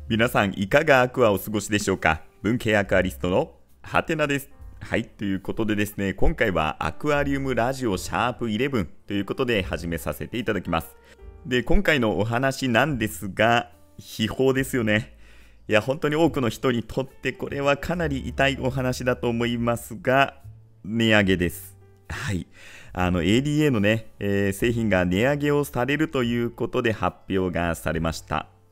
皆さんいかがアクアお過ごしでしょうか。文系アクアリストのハテナです。はい、ということでですね、今回はアクアリウムラジオシャープ11ということで始めさせていただきます。で、今回のお話なんですが、秘宝ですよね。いや、本当に多くの人にとってこれはかなり痛いお話だと思いますが、値上げです。はい。ADA のね、製品が値上げをされるということで発表がされました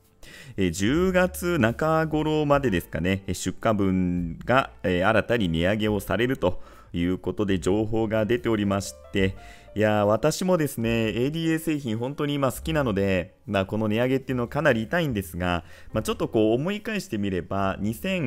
。10月中頃までですかね、出荷分が新たに値上げをされるということで情報が出ておりまして、いや私もですね ADA 製品本当に今好きなので、この値上げっていうのはかなり痛いんですが、ちょっとこう思い返してみれば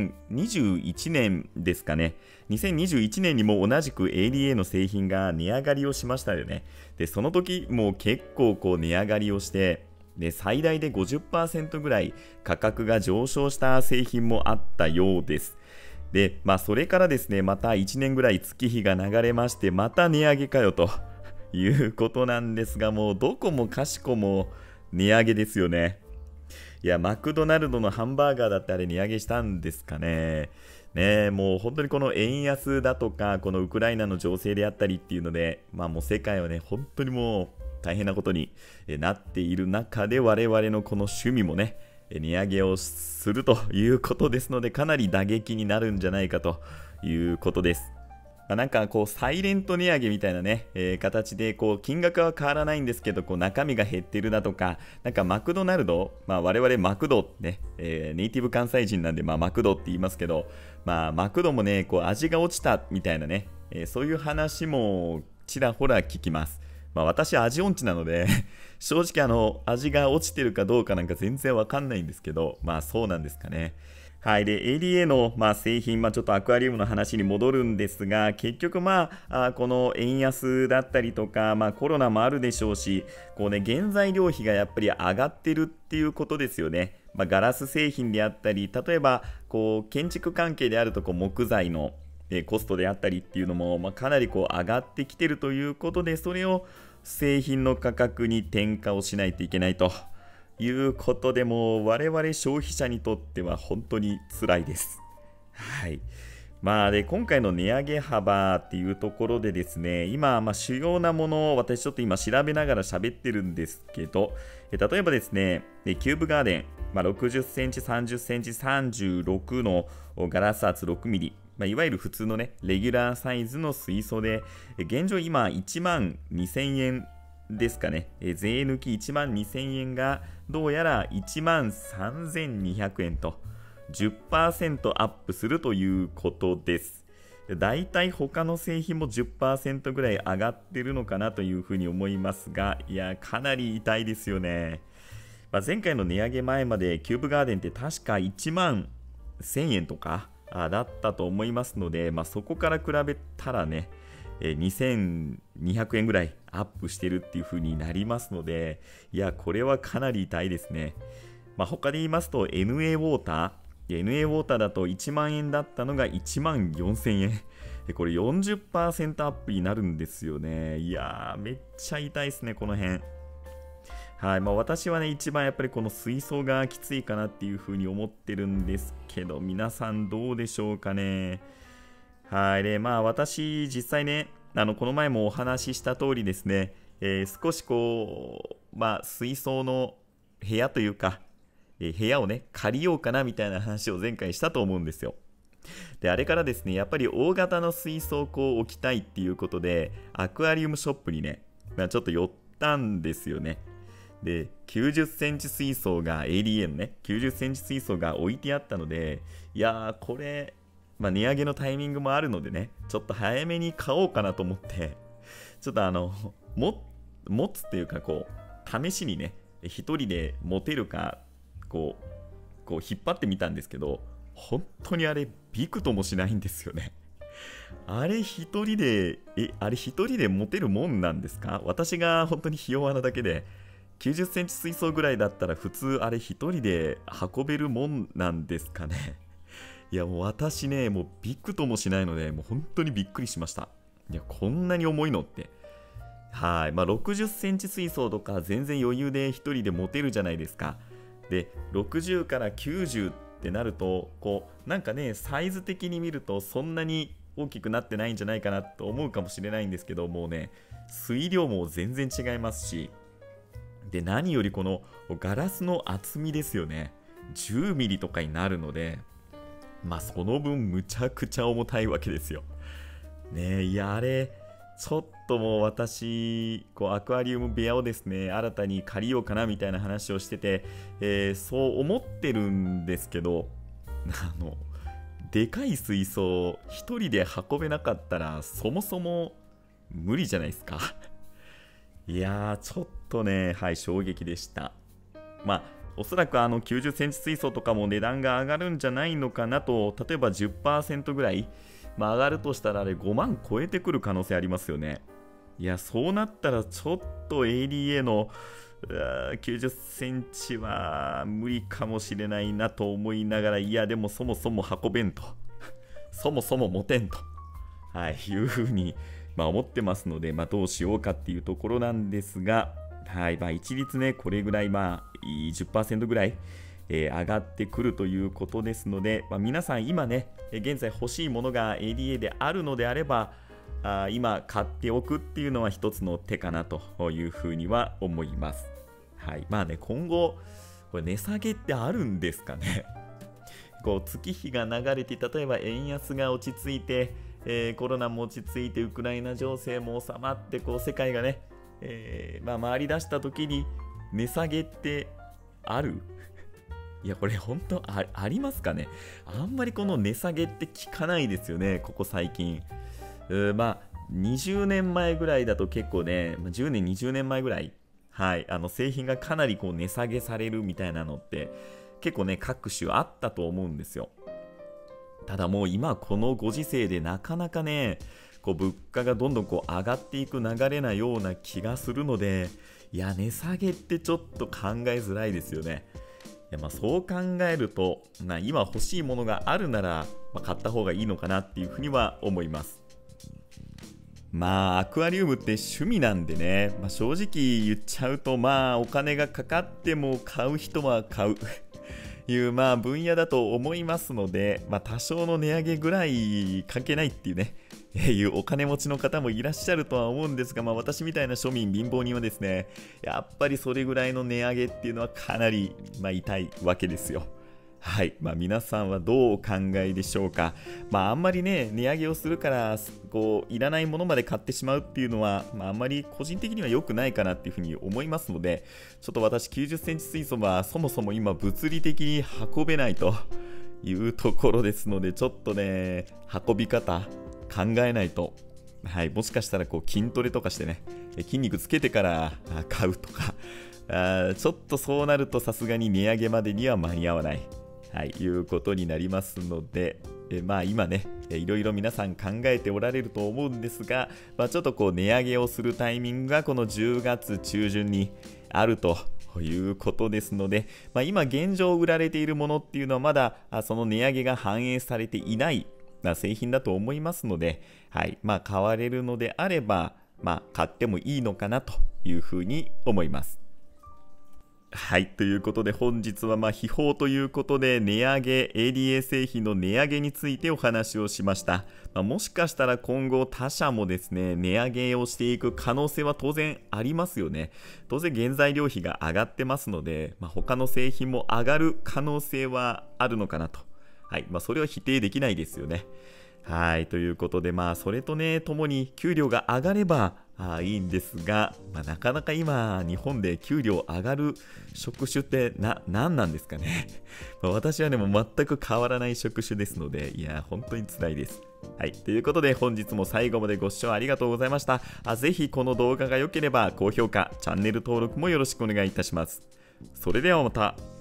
2021年ですかね、2021年にも同じく ADA の製品が値上がりをしましたよね。でその時も結構こう値上がりをして、で最大で 50% ぐらい価格が上昇した製品もあったようです。で、それからですね、また1年ぐらい月日が流れまして、また値上げかよということなんですが、もうどこもかしこも値上げですよね。いや、マクドナルドのハンバーガーだってあれ値上げしたんですかね。もう本当にこの円安だとか、このウクライナの情勢であったりっていうので、もう世界はね、本当にもう大変なことになっている中で、我々のこの趣味もね、値上げをするということですので、かなり打撃になるんじゃないかということです。なんかこうサイレント値上げみたいなね、形でこう金額は変わらないんですけど、こう中身が減ってるだとか、なんかマクドナルド、我々マクドね、ネイティブ関西人なんでマクドって言いますけど、マクドもね、こう味が落ちたみたいなね、そういう話もちらほら聞きます。私味音痴なので正直味が落ちてるかどうかなんか全然わかんないんですけど、そうなんですかね。はい。で、ADA の、製品、ちょっとアクアリウムの話に戻るんですが、結局この円安だったりとか、コロナもあるでしょうし、こうね、原材料費がやっぱり上がってるっていうことですよね。ガラス製品であったり、例えば、こう、建築関係であると、木材のコストであったりっていうのも、かなりこう上がってきてるということで、それを製品の価格に転嫁をしないといけないということで、も我々消費者にとっては本当に辛いです。はい。で今回の値上げ幅っていうところでですね、今、主要なものを私ちょっと今調べながら喋ってるんですけど、例えばですね、キューブガーデン、60センチ、30センチ、36のガラス圧6ミリ、いわゆる普通のね、レギュラーサイズの水槽で、現状今1万2000円ですかね、税抜き1万2000円がどうやら1万3200円と、10% アップするということです。だいたい他の製品も 10% ぐらい上がってるのかなというふうに思いますが、いや、かなり痛いですよね。前回の値上げ前までキューブガーデンって確か1万1000円とかだったと思いますので、そこから比べたらね、2200円ぐらいアップしてるっていう風になりますので、いや、これはかなり痛いですね。他で言いますと NA ウォーター、NA ウォーターだと1万円だったのが1万4000円。これ 40% アップになるんですよね。いやー、めっちゃ痛いですね、この辺。はい。私はね、一番やっぱりこの水槽がきついかなっていう風に思ってるんですけど、皆さんどうでしょうかね。はい。で、私、実際ね、この前もお話しした通りですね、少しこう、水槽の部屋というか、部屋をね、借りようかなみたいな話を前回したと思うんですよ。で、あれからですね、やっぱり大型の水槽をこう置きたいっていうことで、アクアリウムショップにね、ちょっと寄ったんですよね。で、90センチ水槽が ADA のね、90センチ水槽が置いてあったので、いやー、これ、値上げのタイミングもあるのでね、ちょっと早めに買おうかなと思って、ちょっと持つっていうか、こう、試しにね、一人で持てるか、こう引っ張ってみたんですけど、本当にあれ、びくともしないんですよね。あれ一人で持てるもんなんですか？私が本当にひ弱なだけで、90センチ水槽ぐらいだったら普通あれ一人で運べるもんなんですかね。いや、もう私ね、もうびくともしないので、もう本当にびっくりしました。いや、こんなに重いのって。はい。60センチ水槽とか全然余裕で一人で持てるじゃないですか。 で、60から90ってなると、なんかね、サイズ的に見るとそんなに大きくなってないんじゃないかなと思うかもしれないんですけど、もうね、水量も全然違いますし、で、何よりこのガラスの厚みですよね。10ミリとかになるので、その分むちゃくちゃ重たいわけですよ。ねえ、いや、あれ、ちょっともう私、アクアリウム部屋をですね、新たに借りようかなみたいな話をしてて、そう思ってるんですけど、でかい水槽を一人で運べなかったら、そもそも無理じゃないですか。いやー、ちょっとね、はい、衝撃でした。おそらく90センチ水槽とかも値段が上がるんじゃないのかなと、例えば 10% ぐらい、上がるとしたらあれ5万超えてくる可能性ありますよね。いや、そうなったらちょっと ADA の90センチは無理かもしれないなと思いながら、いや、でもそもそも運べんと、そもそも持てんと、はい、いうふうに思ってますので、どうしようかっていうところなんですが、はい、一律ね、これぐらい、10% ぐらい、上がってくるということですので、皆さん今ね、現在欲しいものが ADA であるのであれば、今買っておくっていうのは一つの手かなというふうには思います。はい、今後、これ値下げってあるんですかね。月日が流れて、例えば円安が落ち着いて、コロナも落ち着いてウクライナ情勢も収まって世界がね、回り出した時に値下げってある？いや、これ本当 ありますかね。あんまりこの値下げって聞かないですよね、ここ最近。20年前ぐらいだと結構ね、10年20年前ぐらい、はい、製品がかなり値下げされるみたいなのって結構ね、各種あったと思うんですよ。ただもう今このご時世でなかなかね、物価がどんどん上がっていく流れなような気がするので、いや、値下げってちょっと考えづらいですよね。いや、そう考えると、今欲しいものがあるなら、買った方がいいのかなっていうふうには思います。アクアリウムって趣味なんでね、正直言っちゃうと、お金がかかっても買う人は買ういう分野だと思いますので、多少の値上げぐらい関係ないっていうね、いうお金持ちの方もいらっしゃるとは思うんですが、私みたいな庶民貧乏人はですね、やっぱりそれぐらいの値上げっていうのはかなり、痛いわけですよ。はい、皆さんはどうお考えでしょうか。あんまりね、値上げをするからいらないものまで買ってしまうっていうのは、あんまり個人的には良くないかなっていうふうに思いますので、ちょっと私90センチ水槽はそもそも今物理的に運べないというところですので、ちょっとね、運び方考えないと、はい、もしかしたら筋トレとかしてね、筋肉つけてから買うとか、ちょっとそうなるとさすがに値上げまでには間に合わない、はい、いうことになりますので、今ね、いろいろ皆さん考えておられると思うんですが、ちょっと値上げをするタイミングがこの10月中旬にあるということですので、今現状売られているものっていうのはまだその値上げが反映されていない製品だと思いますので、はい、買われるのであれば、買ってもいいのかなというふうに思います。はい、ということで本日は秘宝ということで値上げ ADA 製品の値上げについてお話をしました。もしかしたら今後他社もですね、値上げをしていく可能性は当然ありますよね。当然原材料費が上がってますので、他の製品も上がる可能性はあるのかなと。はい、それは否定できないですよね。はい、ということでそれとね、ともに給料が上がればいいんですが、なかなか今日本で給料上がる職種って何なんですかね。私はでも全く変わらない職種ですので、いや本当に辛いです。はい、ということで本日も最後までご視聴ありがとうございました。ぜひこの動画が良ければ高評価、チャンネル登録もよろしくお願いいたします。それではまた。